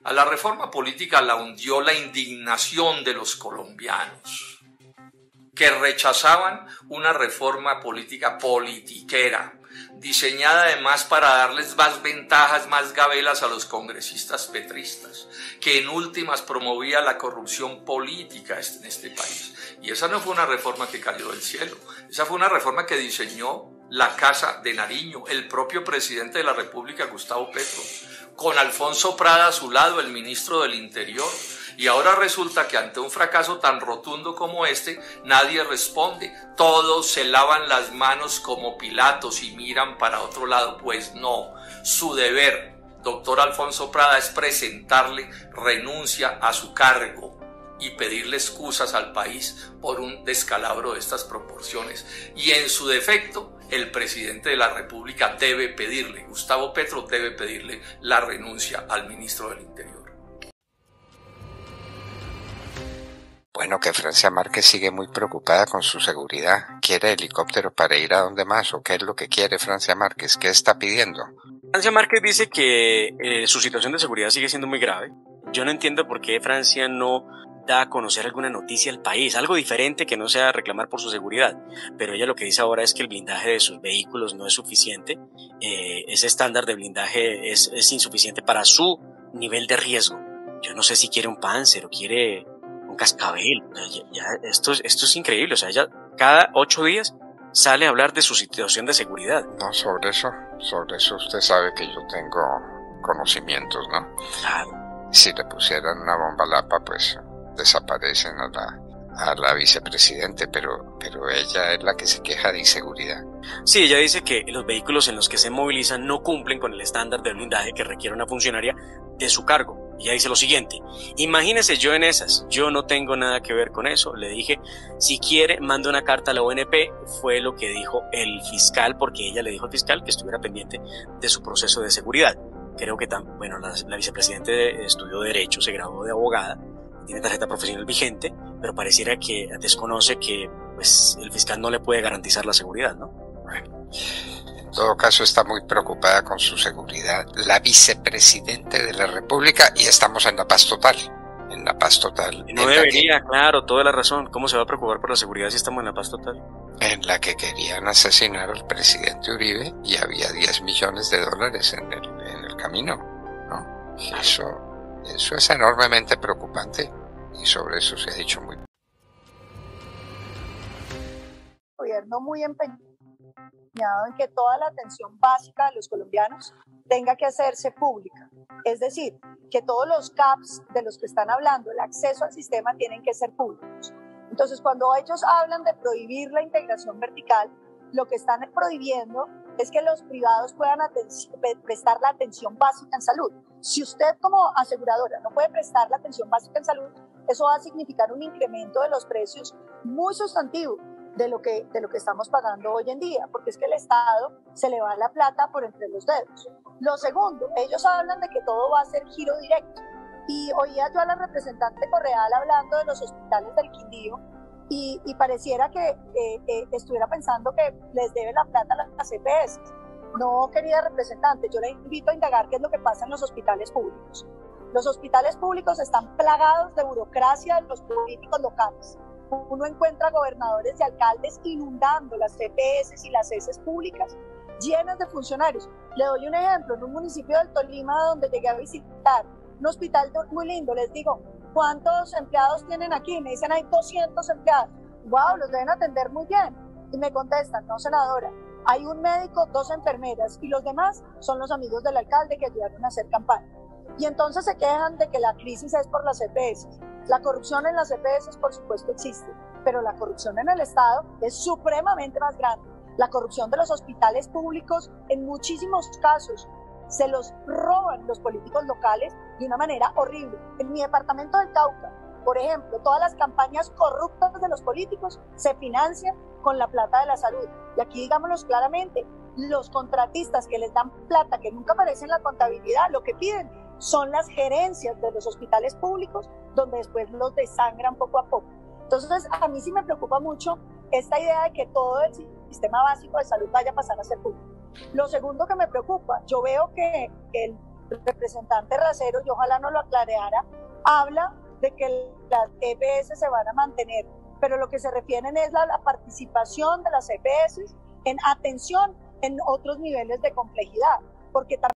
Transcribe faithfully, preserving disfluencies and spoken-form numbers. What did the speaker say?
A la reforma política la hundió la indignación de los colombianos, que rechazaban una reforma política politiquera, diseñada además para darles más ventajas, más gabelas a los congresistas petristas, que en últimas promovía la corrupción política en este país. Y esa no fue una reforma que cayó del cielo, esa fue una reforma que diseñó la Casa de Nariño, el propio presidente de la República, Gustavo Petro, con Alfonso Prada a su lado, el ministro del Interior. Y ahora resulta que ante un fracaso tan rotundo como este, nadie responde. Todos se lavan las manos como Pilatos y miran para otro lado. Pues no, su deber, doctor Alfonso Prada, es presentarle renuncia a su cargo y pedirle excusas al país por un descalabro de estas proporciones. Y en su defecto, el presidente de la República debe pedirle, Gustavo Petro debe pedirle la renuncia al ministro del Interior. Bueno, que Francia Márquez sigue muy preocupada con su seguridad. ¿Quiere helicóptero para ir a dónde más? ¿O qué es lo que quiere Francia Márquez? ¿Qué está pidiendo? Francia Márquez dice que eh, su situación de seguridad sigue siendo muy grave. Yo no entiendo por qué Francia no da a conocer alguna noticia al país, algo diferente que no sea reclamar por su seguridad. Pero ella lo que dice ahora es que el blindaje de sus vehículos no es suficiente. Eh, ese estándar de blindaje es, es insuficiente para su nivel de riesgo. Yo no sé si quiere un Panzer o quiere cascabel. Ya, ya, esto, esto es increíble. O sea, ella cada ocho días sale a hablar de su situación de seguridad. No, sobre eso, sobre eso usted sabe que yo tengo conocimientos, ¿no? Claro. Si le pusieran una bomba a Lapa, pues desaparecen a la, a la vicepresidente, pero, pero ella es la que se queja de inseguridad. Sí, ella dice que los vehículos en los que se movilizan no cumplen con el estándar de blindaje que requiere una funcionaria de su cargo. Ella dice lo siguiente: imagínese yo en esas, yo no tengo nada que ver con eso. Le dije, si quiere, mande una carta a la O N P. Fue lo que dijo el fiscal, porque ella le dijo al fiscal que estuviera pendiente de su proceso de seguridad. Creo que, tan, bueno, la, la vicepresidente estudió Derecho, se graduó de abogada, tiene tarjeta profesional vigente, pero pareciera que desconoce que pues, el fiscal no le puede garantizar la seguridad, ¿no? Bueno. En todo caso, está muy preocupada con su seguridad la vicepresidente de la República, y estamos en la paz total, en la paz total. No debería, que, claro, toda la razón. ¿Cómo se va a preocupar por la seguridad si estamos en la paz total? En la que querían asesinar al presidente Uribe y había diez millones de dólares en el, en el camino, ¿no? Eso, eso es enormemente preocupante y sobre eso se ha dicho muy. Gobierno muy empeñado en que toda la atención básica de los colombianos tenga que hacerse pública. Es decir, que todos los C A Ps de los que están hablando, el acceso al sistema, tienen que ser públicos. Entonces, cuando ellos hablan de prohibir la integración vertical, lo que están prohibiendo es que los privados puedan prestar la atención básica en salud. Si usted como aseguradora no puede prestar la atención básica en salud, eso va a significar un incremento de los precios muy sustantivo de lo que, de lo que estamos pagando hoy en día, porque es que el Estado se le va la plata por entre los dedos. Lo segundo, ellos hablan de que todo va a ser giro directo, y oía yo a la representante Correal hablando de los hospitales del Quindío, y, y pareciera que eh, eh, estuviera pensando que les debe la plata a las E P S. No, querida representante, yo le invito a indagar qué es lo que pasa en los hospitales públicos. Los hospitales públicos están plagados de burocracia de los políticos locales. Uno encuentra gobernadores y alcaldes inundando las E P S y las E S públicas llenas de funcionarios. Le doy un ejemplo: en un municipio del Tolima donde llegué a visitar un hospital muy lindo, les digo, ¿cuántos empleados tienen aquí? Me dicen, hay doscientos empleados. Wow, los deben atender muy bien. Y me contestan, no, senadora, hay un médico, dos enfermeras, y los demás son los amigos del alcalde que ayudaron a hacer campaña. Y entonces se quejan de que la crisis es por las E P S. La corrupción en las E P S, por supuesto, existe, pero la corrupción en el Estado es supremamente más grande. La corrupción de los hospitales públicos, en muchísimos casos, se los roban los políticos locales de una manera horrible. En mi departamento del Cauca, por ejemplo, todas las campañas corruptas de los políticos se financian con la plata de la salud. Y aquí digámoslo claramente, los contratistas que les dan plata, que nunca aparece en la contabilidad, lo que piden son las gerencias de los hospitales públicos, donde después los desangran poco a poco. Entonces, a mí sí me preocupa mucho esta idea de que todo el sistema básico de salud vaya a pasar a ser público. Lo segundo que me preocupa, yo veo que el representante Racero, y ojalá nos lo aclarara, habla de que las E P S se van a mantener, pero lo que se refieren es a la participación de las E P S en atención en otros niveles de complejidad, porque también